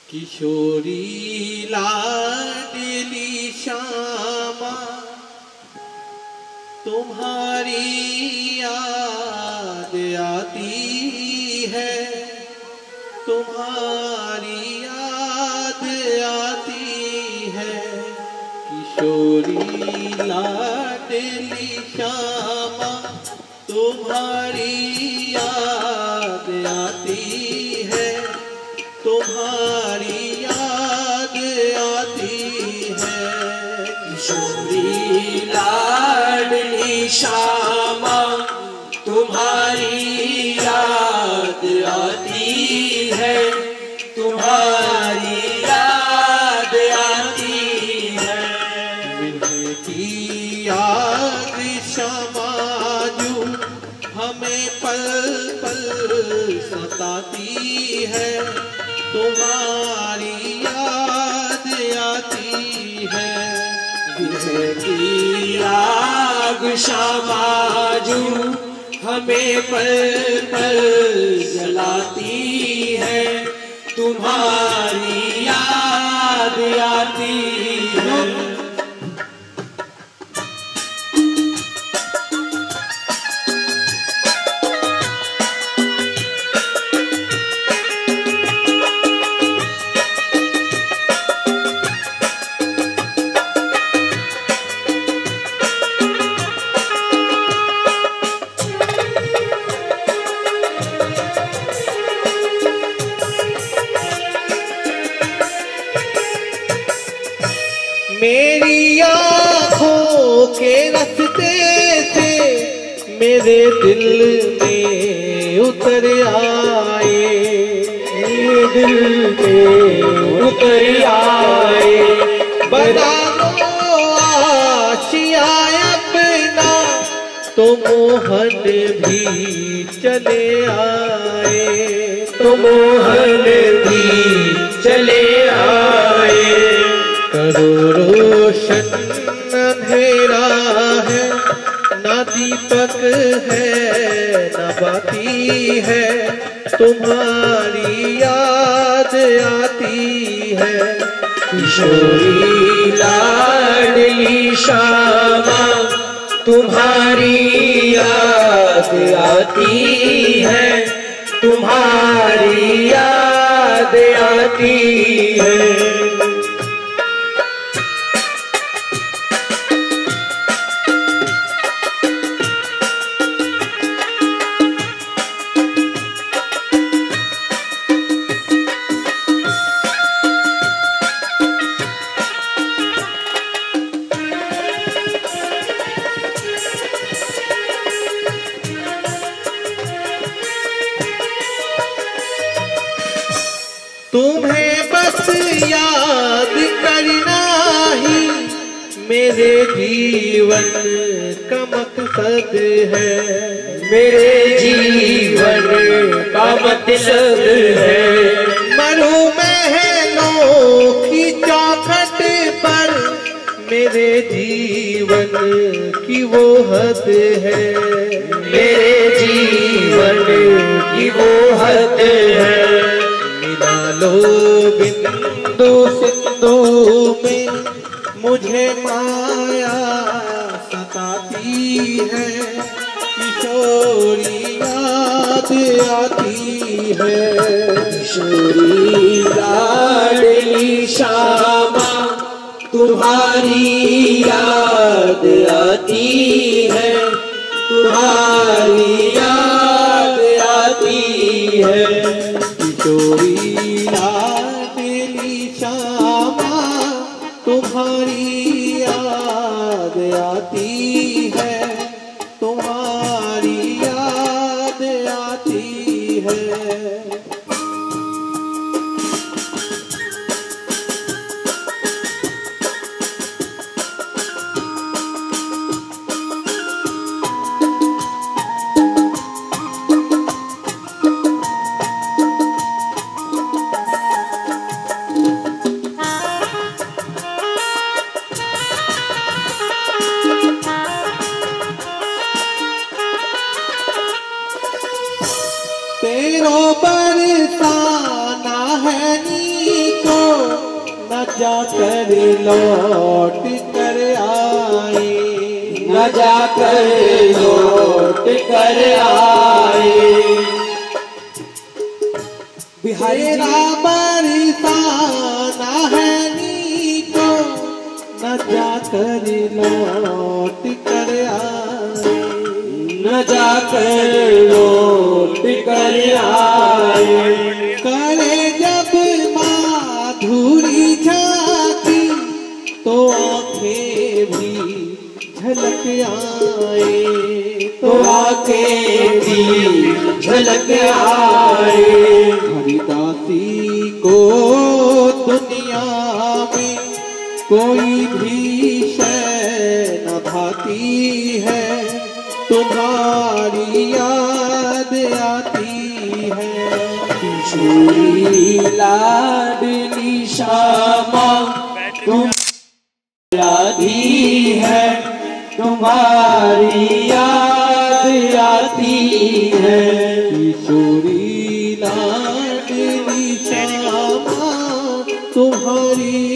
किशोरी लाडली श्यामा तुम्हारी याद आती है, तुम्हारी याद आती है। किशोरी लाडली श्यामा तुम्हारी याद आती है, तुम्हारी याद आती है। किशोरी लाडली श्यामा तुम्हारी याद आती है, तुम्हारी याद आती है। विरह की याद श्यामा जो हमें पल पल सताती है, तुम्हारी याद आती है। विरह की आग श्यामा जो हमें पल पल जलाती है, तुम्हारी याद आती है। मेरी आँखों के रास्ते से मेरे दिल में उतर आए, दिल में उतर आए। बना लो आशिया अपना तो मोहन भी चले आए, तो मोहन भी चले आए। करो रोशन अंधेरा है, ना दीपक है ना बाती है, तुम्हारी याद आती है। किशोरी लाडली श्यामा तुम्हारी याद आती है, तुम्हारी याद आती है। तुम्हें बस याद करना ही मेरे जीवन का मकसद है, मेरे जीवन का मकसद है। मरूं महलों की चौखट पर मेरे जीवन की वो हद है, मेरे जीवन की वो हद है। मिला लो बिंदु सिंधु में मुझे माया सताती है, किशोरी याद आती है। किशोरी लाडली श्यामा तुम्हारी याद आती है, तुम्हारी याद आती है। किशोरी लाडली श्यामा तुम्हारी याद आती है, तुम्हारी याद आती है। जाकर लौट कर आए, न जाकर लौट कर आए। बिहारी तेरा बरसाना है नीको, न जाकर लौट कर आए, न जाकर लौट कर आए। करे जब माधुरी झांकी तो आंखें भी झलक आए, तो आंखें भी झलक आए। हरिदासी को दुनिया में कोई भी शय न भाती है, तुम्हारी याद आती है। किशोरी लाडली श्यामा तुम आती है, तुम्हारी याद आती है। किशोरी लाडली श्यामा तुम्हारी